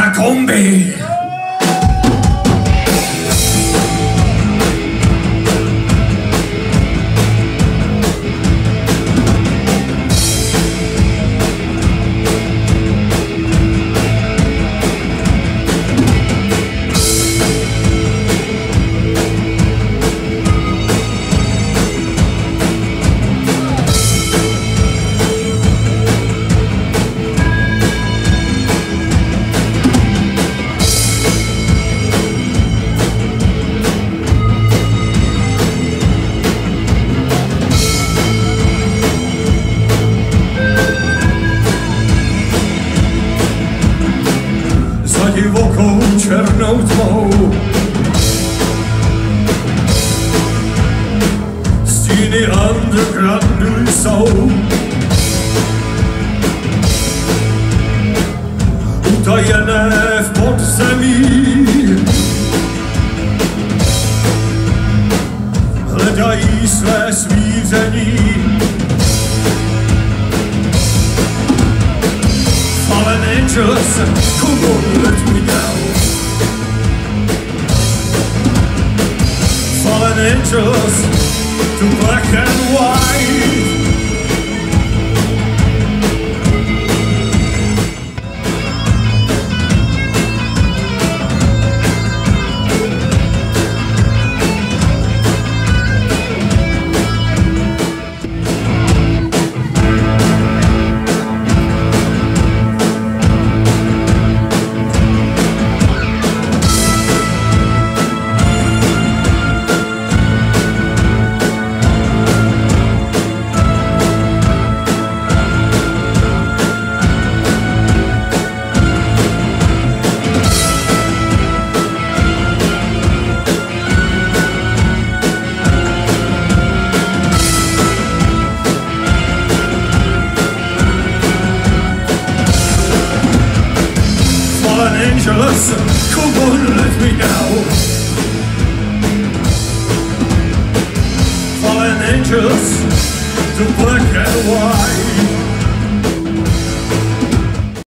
Combi. Divokou černou tmou stíny undergroundu jsou utajené v podzemí, hledají své smíření. Fallen angels, come on, let me down. Fallen angels, to black and white. Angelus, come on, let me down. Fallen angels, to black and white.